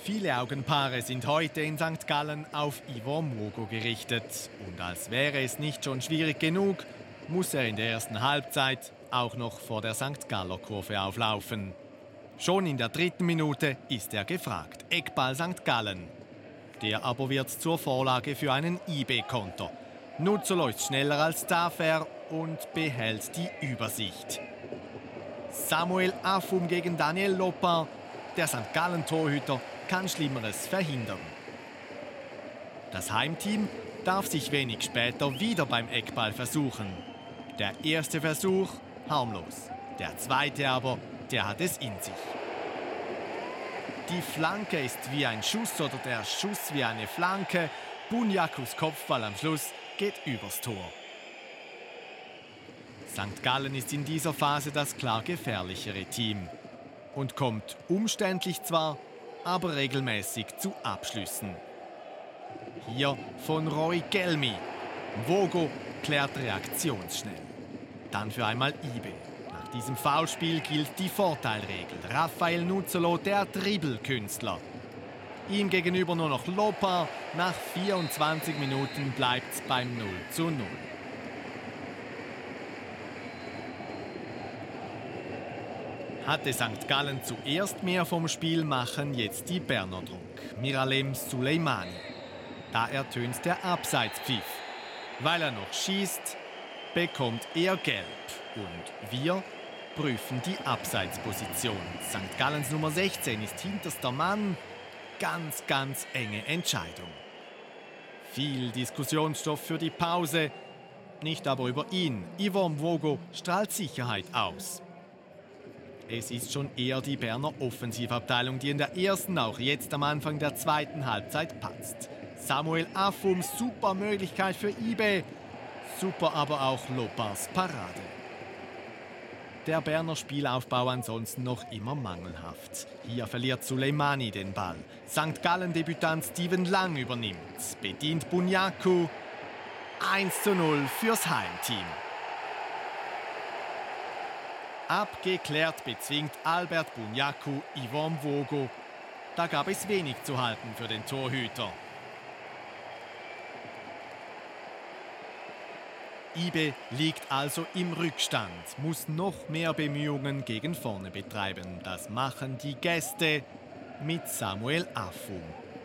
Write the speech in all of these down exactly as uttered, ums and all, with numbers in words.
Viele Augenpaare sind heute in Sankt Gallen auf Ivor Mvogo gerichtet. Und als wäre es nicht schon schwierig genug, muss er in der ersten Halbzeit auch noch vor der Sankt Galler Kurve auflaufen. Schon in der dritten Minute ist er gefragt. Eckball Sankt Gallen. Der aber wird zur Vorlage für einen I B-Konter. Nuzzolo ist schneller als Stafer und behält die Übersicht. Samuel Affum gegen Daniel Lopar. Der Sankt Gallen-Torhüter kann Schlimmeres verhindern. Das Heimteam darf sich wenig später wieder beim Eckball versuchen. Der erste Versuch harmlos. Der zweite aber, der hat es in sich. Die Flanke ist wie ein Schuss oder der Schuss wie eine Flanke. Bunyakus Kopfball am Schluss geht übers Tor. Sankt Gallen ist in dieser Phase das klar gefährlichere Team und kommt umständlich zwar, aber regelmäßig zu Abschlüssen. Hier von Roy Gelmi. Mvogo klärt reaktionsschnell. Dann für einmal I B. Nach diesem Foulspiel gilt die Vorteilregel. Rafael Nuzzolo, der Dribbelkünstler. Ihm gegenüber nur noch Lopar. Nach vierundzwanzig Minuten bleibt es beim null zu null. Hatte Sankt Gallen zuerst mehr vom Spiel, machen jetzt die Berner Druck. Miralem Suleimani. Da ertönt der Abseitspfiff. Weil er noch schießt, bekommt er gelb. Und wir prüfen die Abseitsposition. Sankt Gallens Nummer sechzehn ist hinterster Mann. Ganz, ganz enge Entscheidung. Viel Diskussionsstoff für die Pause. Nicht aber über ihn. Ivor Mvogo strahlt Sicherheit aus. Es ist schon eher die Berner Offensivabteilung, die in der ersten, auch jetzt am Anfang der zweiten Halbzeit patzt. Samuel Affum, super Möglichkeit für I B. Super aber auch Lopars Parade. Der Berner Spielaufbau ansonsten noch immer mangelhaft. Hier verliert Suleimani den Ball. Sankt Gallen-Debütant Steven Lang übernimmt. Bedient Bunyaku. eins zu null fürs Heimteam. Abgeklärt bezwingt Albert Bunyaku Ivor Mvogo. Da gab es wenig zu halten für den Torhüter. I B liegt also im Rückstand, muss noch mehr Bemühungen gegen vorne betreiben. Das machen die Gäste mit Samuel Affum.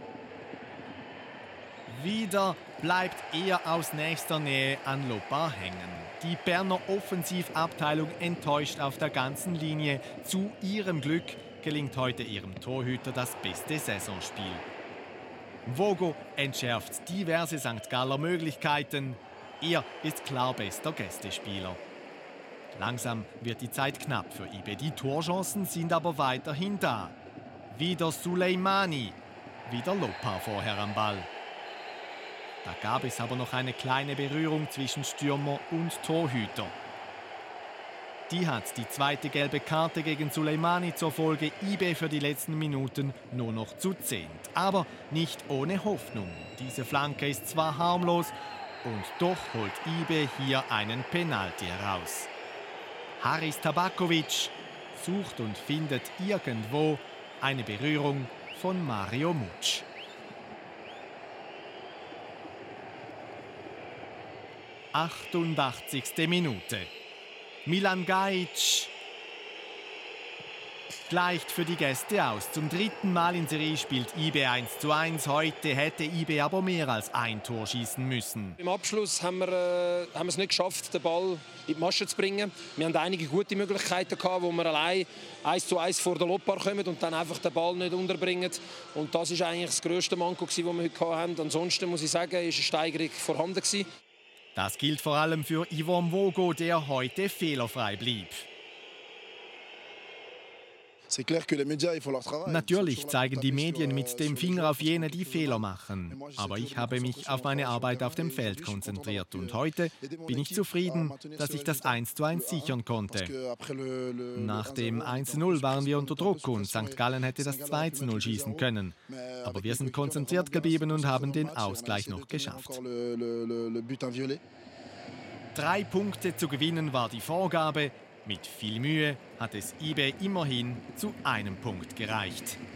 Wieder bleibt er aus nächster Nähe an Lopar hängen. Die Berner Offensivabteilung enttäuscht auf der ganzen Linie. Zu ihrem Glück gelingt heute ihrem Torhüter das beste Saisonspiel. Mvogo entschärft diverse Sankt Galler Möglichkeiten. Er ist klar bester Gästespieler. Langsam wird die Zeit knapp für I B. Die Torchancen sind aber weiterhin da. Wieder Suleimani, wieder Lopar vorher am Ball. Da gab es aber noch eine kleine Berührung zwischen Stürmer und Torhüter. Die hat die zweite gelbe Karte gegen Suleimani zur Folge. I B für die letzten Minuten nur noch zu zehnt. Aber nicht ohne Hoffnung. Diese Flanke ist zwar harmlos, und doch holt I B hier einen Penalty heraus. Haris Tabakovic sucht und findet irgendwo eine Berührung von Mario Mutsch. achtundachtzigste Minute. Milan Gajic gleicht für die Gäste aus. Zum dritten Mal in Serie spielt I B eins zu eins. Heute hätte I B aber mehr als ein Tor schießen müssen. Im Abschluss haben wir, äh, haben wir es nicht geschafft, den Ball in die Masche zu bringen. Wir hatten einige gute Möglichkeiten, gehabt, wo wir allein eins zu eins vor der Lopar kommen und dann einfach den Ball nicht unterbringen. Und das war eigentlich das grösste Manko, das wir heute hatten. Ansonsten muss ich sagen, war eine Steigerung vorhanden. Das gilt vor allem für Ivor Mvogo, der heute fehlerfrei blieb. Natürlich zeigen die Medien mit dem Finger auf jene, die Fehler machen. Aber ich habe mich auf meine Arbeit auf dem Feld konzentriert. Und heute bin ich zufrieden, dass ich das eins zu eins sichern konnte. Nach dem eins zu null waren wir unter Druck und Sankt Gallen hätte das zwei zu null schießen können. Aber wir sind konzentriert geblieben und haben den Ausgleich noch geschafft. Drei Punkte zu gewinnen war die Vorgabe. Mit viel Mühe hat es I B immerhin zu einem Punkt gereicht.